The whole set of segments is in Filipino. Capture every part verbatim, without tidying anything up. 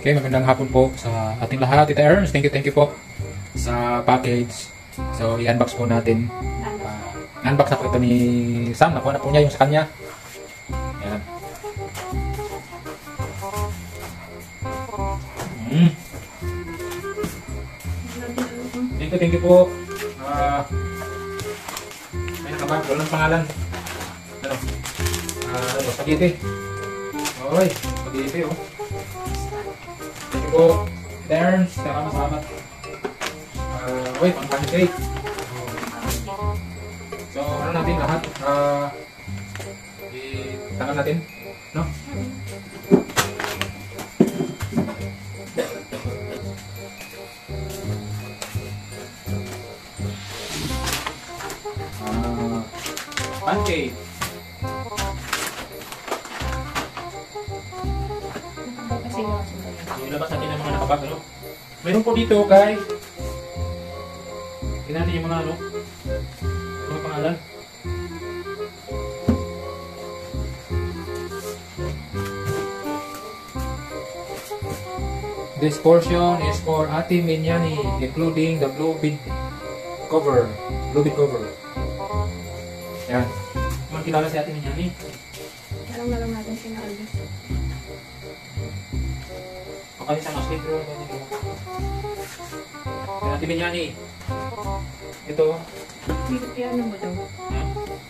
Okay, magandang hapon po sa ating lahat. Tita Ernst, thank you, thank you po sa package. So, i-unbox po natin. Uh, unbox na po ito ni Sam. Nakuha na po niya yung sa kanya. Ayan. Mm. Thank you, thank you po. Uh, may nakabag. Walang pangalan. Ano? Uh, ano? Spaghetti. Okay, spaghetti oh. Thank you po. Terms, salamat, salamat. Uh, wait, pang pancake. So, ano natin lahat? Uh, i-tangan natin, no? Uh, pancake. Ilabas natin ang mga nakabag, ano? Mayroon po dito, guys. Tingnan natin yung mga, ano? Mga pangalan. This portion is for Ate Minyani, including the blue bead cover. Blue bead cover. Yan. Kung kilala si Ate Minyani. Alam na lang natin si Aldo. Kasi sa mas libro, Ate Minyani. Ito. Dito piano mo daw. Hmm?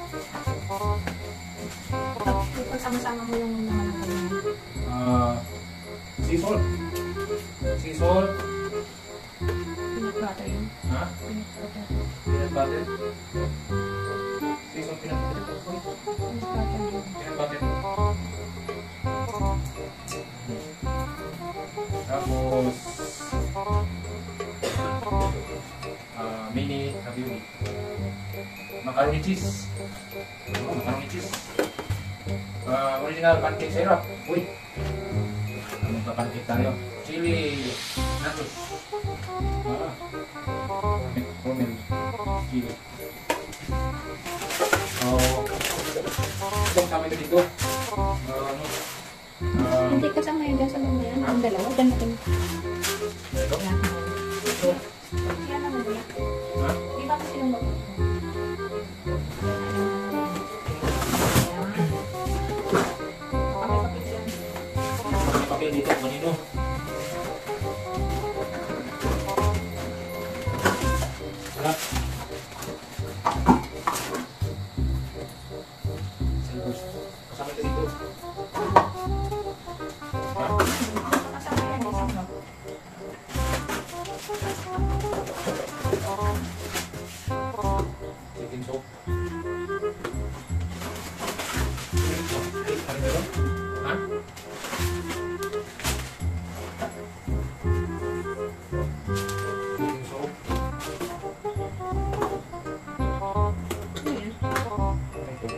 Pagsama-sama mo yung mga nakalala. Uh, sea salt. Sea salt. Peanut butter yun. Ha? Peanut butter. Peanut butter. Sea salt, peanut butter. Peanut butter yun. Peanut butter. Tapos uh, mini ravioli, macaroni cheese, oh, macaroni cheese, uh, original pancake syrup. Uy, ano pa pancake tayo? Chili nachos, ah, formel chili. So, itong kami ito dito. Uh, ano? Uh, Hindi kasama yun dyan sa loob na yan. Ang dalawa, dyan natin. ito? Ito? Yan naman ba yan? Ha? Di ba kasi yung bago? Papel-papel dyan. May papel dito, kanino? Wala. Kasama ito dito. Ha? Kasama yan isang loob. Chicken soup. Ay, ano ba? Ha? Chicken soup. Ano yan? Ito.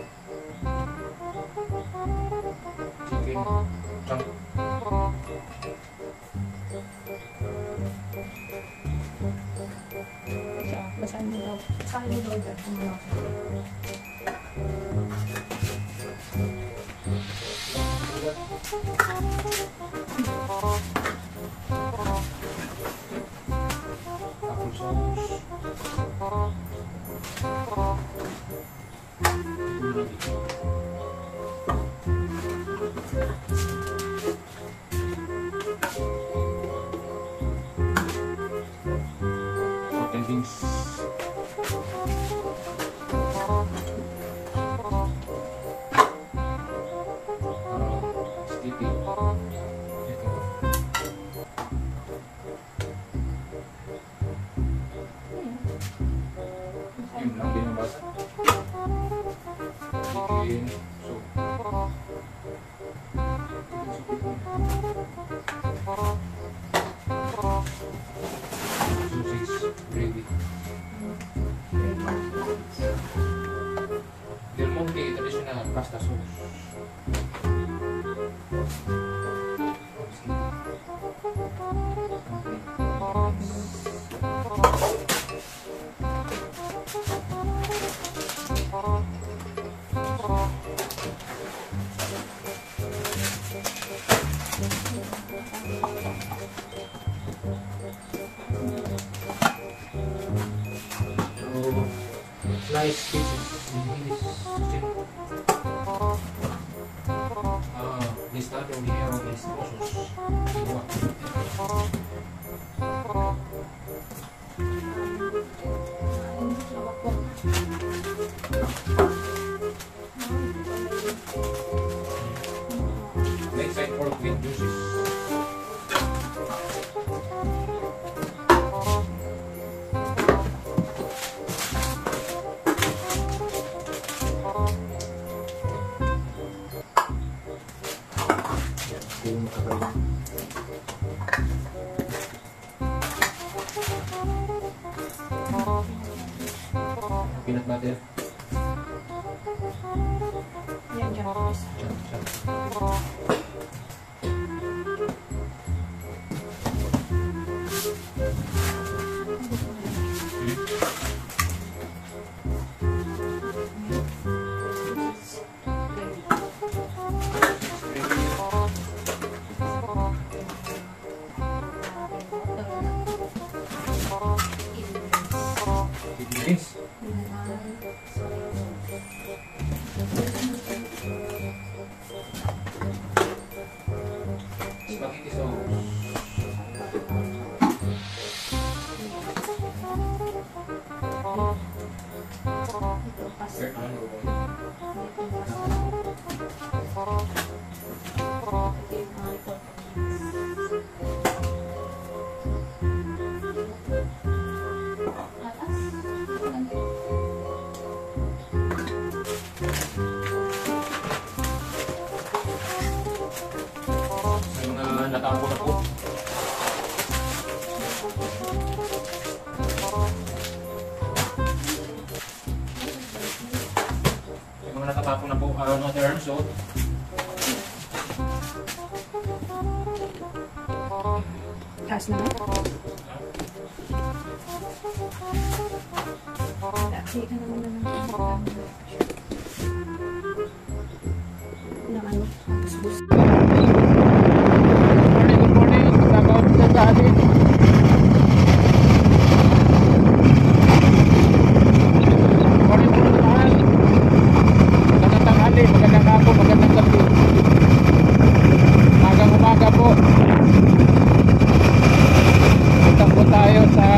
Chicken chunk. Siya, basahin mo daw. Basahin mo daw dyan. Kumula ko. Apple sauce. Pork and beans. So, slice pieces. Ah, listado dinero is osos. Diba? Lakeside pork with juices. Peanut butter. Yan, yan. Please. Chop, chop. Beans. Spaghetti sauce. Ito, pasta. Sir, ano? Ito, pasta. Ito yung mga ito. Atas. Sa mga natapo na po. Sa mga natatapon na po, uh, no terms, so Taas na. Kasi ka naman na naman. Ng ano, busbus. Good morning, good morning. Magkakaot sa sahali. Good morning po sa lahat. Magandang tanghali, magandang hapon, magandang gabi. Magang umaga po. Punta po tayo sa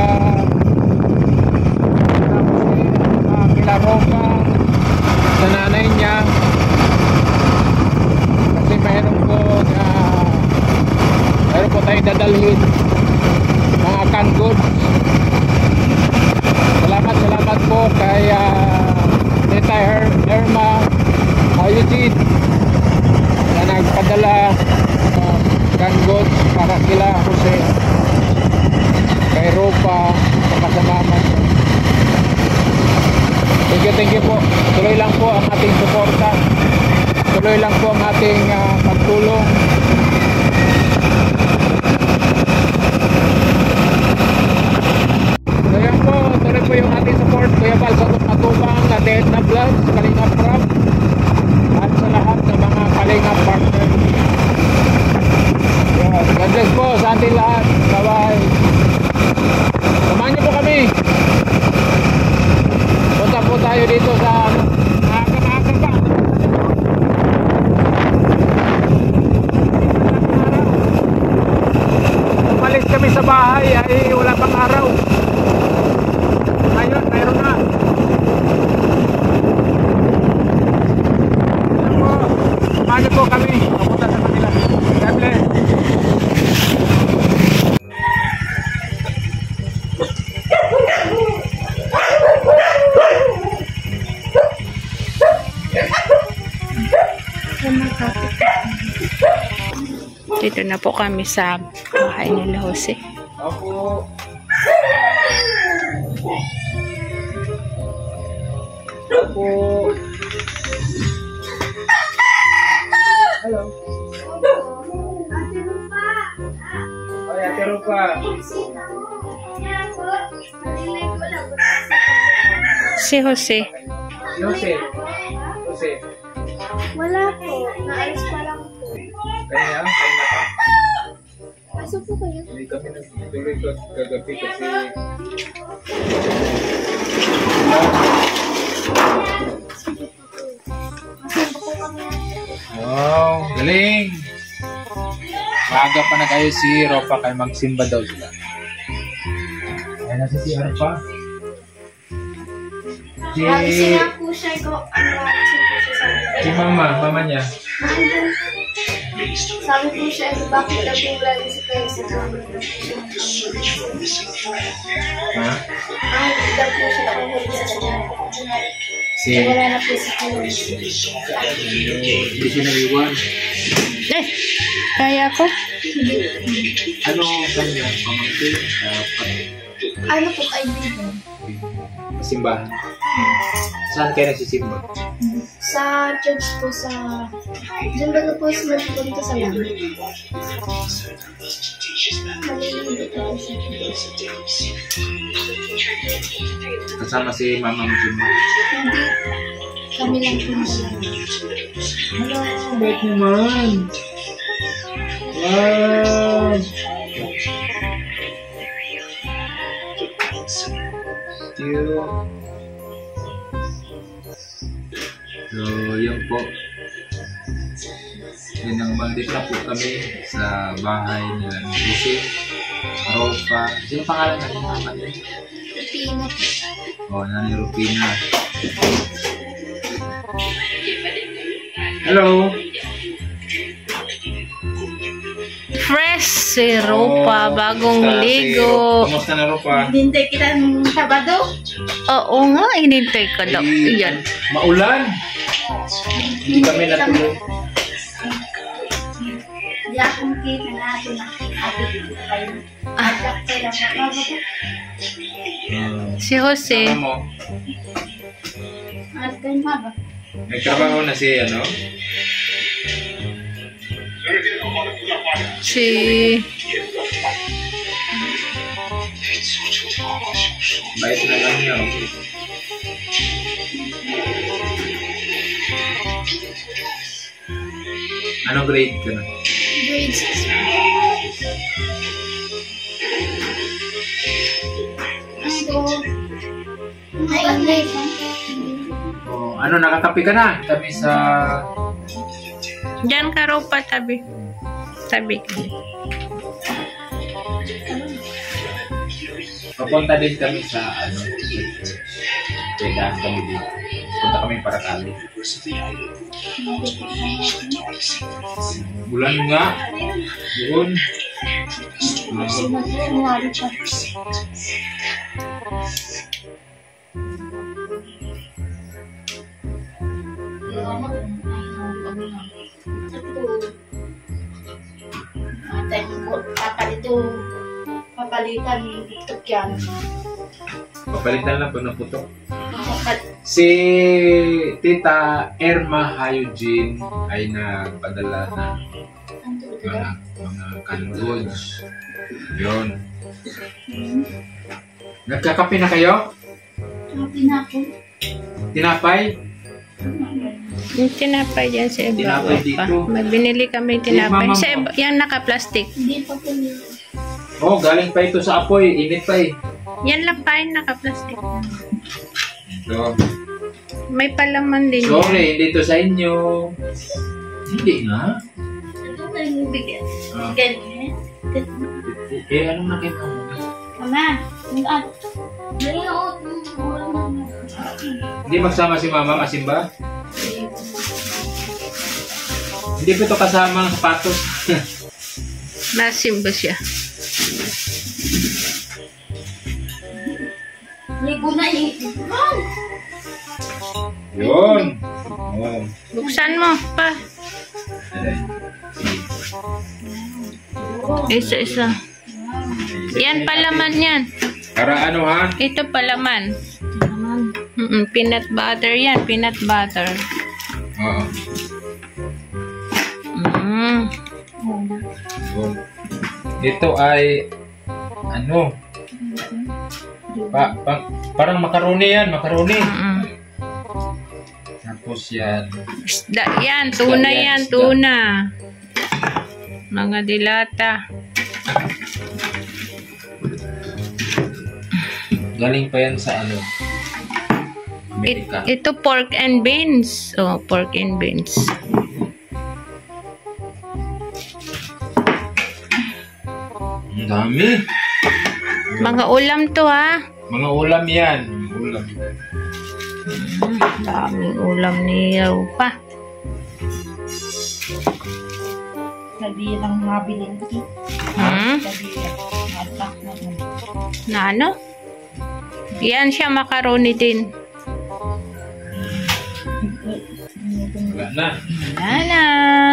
uh, kila Roca, sa nanay niya. Kasi mayroon po na mayroon po tayong dadalhin mga canned goods. Salamat, salamat po kay uh, Tita Her Irma Eugene na nagpadala uh, canned goods para kila Jose, kay Ropa, saka sa mama. Thank you, thank you po. Tuloy lang po ang ating suporta. Tuloy lang po ang ating uh, pagtulong. So yan po, tuloy po yung ating support. Kuya Bal, sa Matubang, Ate Edna Vlog, sa Kalinga Prab, at sa lahat ng mga Kalinga partner. Yes, God bless po sa ating lahat. Bye-bye. Samahan niyo po kami. Punta po tayo dito sa nakaka-nakaka pa. Umalis kami sa bahay ay wala pang araw. Ngayon, mayroon na. Ayan po, samahan niyo po kami. Papunta sa kanila. God bless. Dito na po kami sa bahay nila Jose. Opo. Opo. Hello. Ate Rupa. Ay, Ate Rupa. Si Jose. Jose. Jose. Wala po. Naalis pa lang po. Kaya, kaya na pa. Hindi kami nagtuloy kagabi kasi wow, galing! Maaga pa na kayo si Ropa kay magsimba daw sila. Ay, nasa si Ropa. Si... Kasi nga po siya ko, ano, kasi po siya sabi. Si mama, mama niya. Nandun. Sabi po siya, bakit na po lagi si Pesa? Ha? Ay, daw po siya nakuhuli sa kanya. Si... Wala na po si Pesa. Hindi siya naiwan. Eh, kaya ko? Ano kanya? Pamangkin? Uh, Ano po kaibigan? Simbahan. Saan kayo nagsisimba? Sa church po sa... Diyan ba na po sila pupunta sa langit? Malilimutan po siya. Kasama si mama mo simba. Hindi. Kami lang po na lang. Hello, bait naman. Wow. Cute. So, yun po. Yun ang bandit na po kami sa bahay nila ni Jose, Ropa. Sino pangalan natin mama niya? Pipino po. Oh, Nani Rupina. Hello. Fresh si Ropa, Oh, bagong kumusta si ligo. Ro- Kumusta na Ropa? Hintay kita ng Sabado. Oo nga, inintay ko daw. Eh, Iyan. Maulan. Hindi kami natuloy. Hindi akong kita natin. Ate, dito kayo. Ajak kayo. Bago po. Hmm. Si Jose. Ano mo? At kayo ba? Nagtrabaho na si ano? Si... Bait na lang niya. Okay. Ano grade ka na? Grade six. Ano? Ay, online pa. Oh, ano, nakakapi ka na? Kami sa... Diyan ka Ropa, tabi. Tabi ka. Papunta din kami sa ano, kailangan kami dito. Punta kami para kali. Bulan nga. Doon. Sinagawa pa. Atay mo, papalito, papalitan yung tiktok yan. Papalitan lang pag naputok. Papal- Si Tita Irma Hayujin ay nagpadala ng mga, mga canned goods. Yun. Nagkakape na kayo? Happy na ako. Tinapay? Yung tinapay dyan sa iba. Tinapay Ropa. dito. May binili kami Si tinapay. Mama Sa mo. iba, yan naka-plastic. Hindi pa po nila. Oh, galing pa ito sa apoy. Init pa eh. Yan lang pa yung naka-plastic. So, May palaman din yan. sorry, hindi ito sa inyo. Hindi nga. Ito na yung bigyan. Ah. Ganyan. Eh, anong nakita mo? Mama, mag-at. Dali na ako. Hindi magsama si Mama Masimba? Hindi pa ito kasama ang sapatos. Nasimba siya. Ligo na eh. Yun. Oh. Buksan mo pa. Isa-isa. Yan palaman yan. Para ano ha? Ito palaman. Mm-mm, peanut butter yan. Peanut butter. Oo. Mm. Yun. Ito ay ano? Pa, pa, parang makaroni yan, makaroni. Mm-mm. Tapos yan. Isda yan. Tuna Isda yan, yan. isda. Tuna. Mga dilata. Galing pa yan sa ano? It, Amerika. ito pork and beans. Oh, pork and beans. Ang dami. Mga ulam to ha. Mga ulam yan. Ulam. Hmm, daming ulam ni Rupa. Sabi lang mabilin ko. Hmm? Sabi lang. Matak na mo. Na ano? Yan siya, macaroni din. Wala na. Wala na.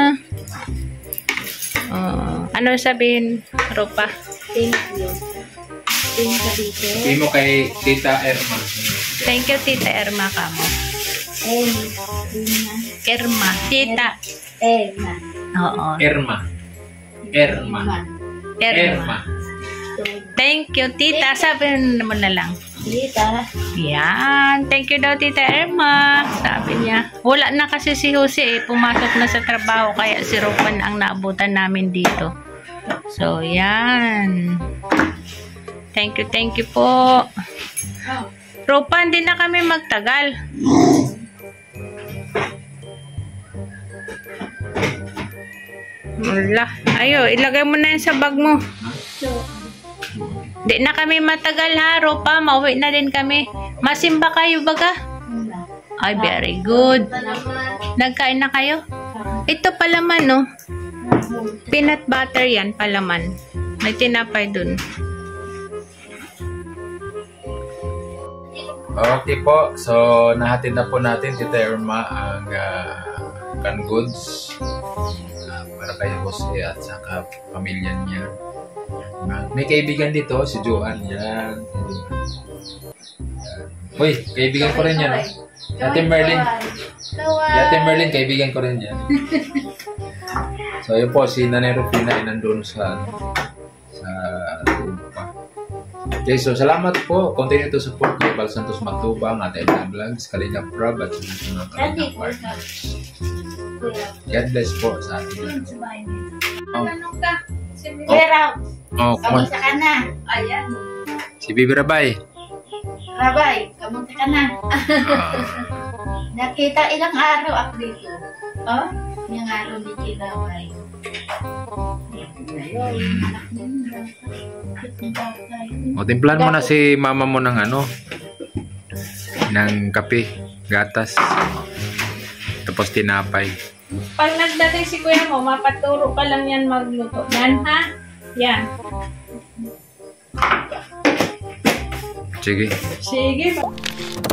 Oh, ano sabihin, Rupa? Thank you. Thank you dito. Sabi mo kay Tita Erma. Thank you, Tita Erma ka mo. Eh, Rina. Erma. Tita. Eh, na. Oo. Erma. Erma. Erma. Erma. Thank you, Tita. Sabihin mo na lang. Dita. Yan. Thank you daw, Tita Erma. Sabi niya. Wala na kasi si Jose eh. Pumasok na sa trabaho. Kaya si Rupan ang naabutan namin dito. So, yan. Thank you, thank you po. Rupan, hindi na kami magtagal. Wala. Ayo, ilagay mo na yan sa bag mo. So, Di na kami matagal ha, Rupa. Mauwi na din kami. Masimba kayo baga? wala. Ay, very good. Salamat. Nagkain na kayo? Ito palaman, no? Peanut butter yan, palaman. May tinapay dun. Okay po. So, nahatid na po natin, Tita Erma, ang uh, canned goods uh, para kay Jose at saka pamilya niya. Uh, may kaibigan dito, si Joan. Yan. Uy, kaibigan ko rin yan. Si Ate Merlin. Si Ate Merlin, kaibigan ko rin yan. So, yun po, si Nanay Rufina ay nandun sa sa Tupa. Okay, so salamat po. Continue to support kay Bal Santos Matubang, Ate Edna Vlogs, Kalinga Prab, at sa mga Kalinga partners. God bless po sa atin. Ano ka? Pero, Oh, come on. kamunta ka na. Ayan. Si Bibi Rabay. Rabay, kamunta ka na. Ah, Nakita ilang araw ako dito. Oh, yung araw ni Rabay. o, timplahan mo na si mama mo ng ano, ng kape, gatas, tapos tinapay. Pag nagdating si kuya mo, mapaturo ka lang yan magluto. Yan, ha? Yan. Sige. Sige.